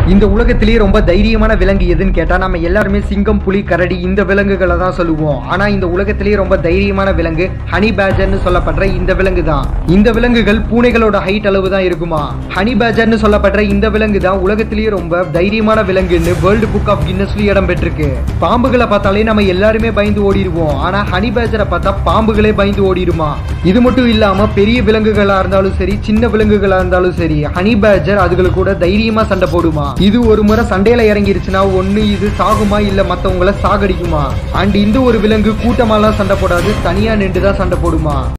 இந்த உலகத்திலேயே ரொம்ப தைரியமான விலங்கு எதுன்னு கேட்டா நம்ம எல்லாருமே சிங்கம், புலி, கரடி இந்த விலங்குகளை தான் சொல்லுவோம். ஆனா இந்த உலகத்திலேயே ரொம்ப தைரியமான விலங்கு ஹனி பேஜர்னு சொல்லப்படுற இந்த விலங்கு தான். இந்த விலங்குகள் பூனைகளோட ஹைட் அளவு தான் இருக்குமா. ஹனி பேஜர்னு சொல்லப்படுற இந்த விலங்கு தான் உலகத்திலேயே ரொம்ப தைரியமான விலங்குன்னு வேர்ல்டு புக் ஆஃப் கின்னஸ்ல இடம் பெற்றிருக்கு. பாம்புகளை பார்த்தாலே நம்ம எல்லாருமே பயந்து ஓடிடுவோம். ஆனா ஹனி பேஜரை பார்த்தா பாம்புகளே பயந்து ஓடிடுமா. இது மட்டும் இல்லாம பெரிய விலங்குகளா இருந்தாலும் சரி, சின்ன விலங்குகளா இருந்தாலும் சரி, ஹனி பேஜர் அதுகளை கூட தைரியமா சண்டை போடுமா. இது ஒரு முறை சண்டையில இறங்கிருச்சுன்னா ஒண்ணு இது சாகுமா இல்ல மத்தவங்களை சாகடிக்குமா. அண்ட் இந்த ஒரு விலங்கு கூட்டமாலாம் சண்டை போடாது, தனியா நின்று தான் சண்டை போடுமா.